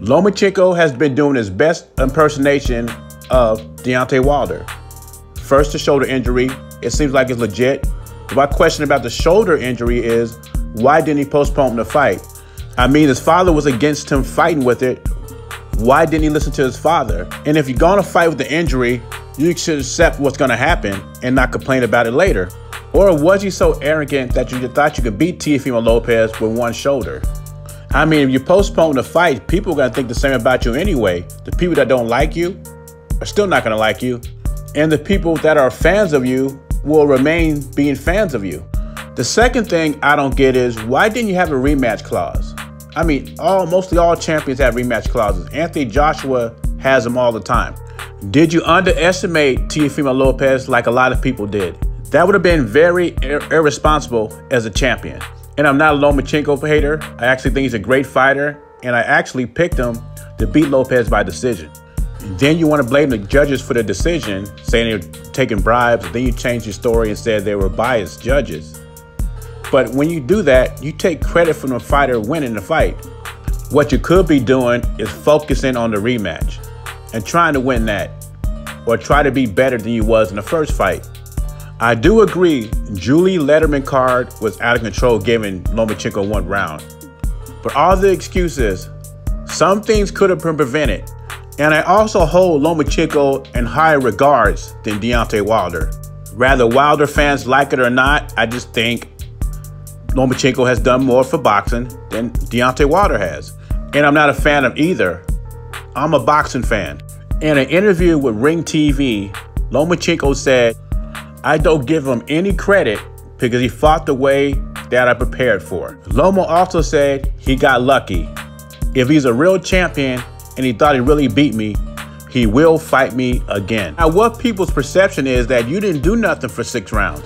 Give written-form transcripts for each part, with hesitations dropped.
Lomachenko has been doing his best impersonation of Deontay Wilder. First, the shoulder injury. It seems like it's legit. My question about the shoulder injury is, why didn't he postpone the fight? I mean, his father was against him fighting with it. Why didn't he listen to his father? And if you're going to fight with the injury, you should accept what's going to happen and not complain about it later. Or was he so arrogant that you thought you could beat Teofimo Lopez with one shoulder? I mean, if you postpone the fight, people are going to think the same about you anyway. The people that don't like you are still not going to like you. And the people that are fans of you will remain being fans of you. The second thing I don't get is, why didn't you have a rematch clause? I mean, mostly all champions have rematch clauses. Anthony Joshua has them all the time. Did you underestimate Teofimo Lopez like a lot of people did? That would have been very irresponsible as a champion. And I'm not a Lomachenko hater. I actually think he's a great fighter, and I actually picked him to beat Lopez by decision. And then you want to blame the judges for the decision, saying they're taking bribes, and then you changed your story and said they were biased judges. But when you do that, you take credit from the fighter winning the fight. What you could be doing is focusing on the rematch and trying to win that, or try to be better than you was in the first fight. I do agree, Julie Lederman card was out of control, giving Lomachenko one round. But all the excuses, some things could have been prevented. And I also hold Lomachenko in higher regards than Deontay Wilder. Rather Wilder fans like it or not, I just think Lomachenko has done more for boxing than Deontay Wilder has. And I'm not a fan of either. I'm a boxing fan. In an interview with Ring TV, Lomachenko said, "I don't give him any credit because he fought the way that I prepared for." Lomo also said he got lucky. If he's a real champion and he thought he really beat me, he will fight me again. Now, what people's perception is that you didn't do nothing for 6 rounds.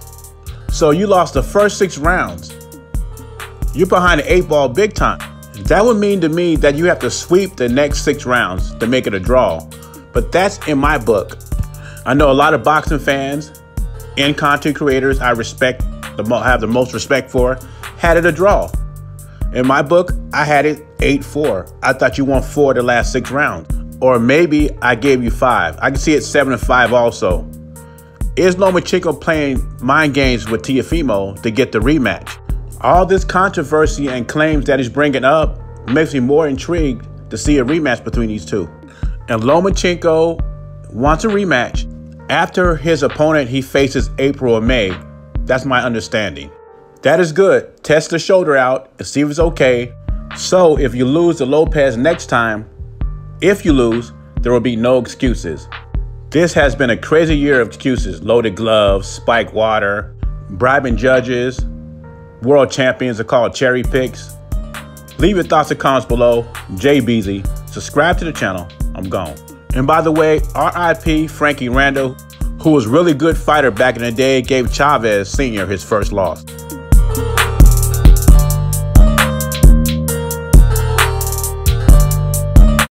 So you lost the first 6 rounds. You're behind the 8 ball big time. That would mean to me that you have to sweep the next 6 rounds to make it a draw. But that's in my book. I know a lot of boxing fans and content creators I have the most respect for, had it a draw. In my book, I had it 8-4. I thought you won 4 of the last 6 rounds. Or maybe I gave you 5. I can see it 7-5 also. Is Lomachenko playing mind games with Teofimo to get the rematch? All this controversy and claims that he's bringing up makes me more intrigued to see a rematch between these two. And Lomachenko wants a rematch after his opponent he faces April or May. That's my understanding. That is good. Test the shoulder out and see if it's okay. So if you lose to Lopez next time, if you lose, there will be no excuses. This has been a crazy year of excuses. Loaded gloves, spiked water, bribing judges, world champions are called cherry picks. Leave your thoughts and comments below. Jay Beasley. Subscribe to the channel. I'm gone. And by the way, RIP Frankie Randall, who was a really good fighter back in the day, gave Chavez Sr. his first loss.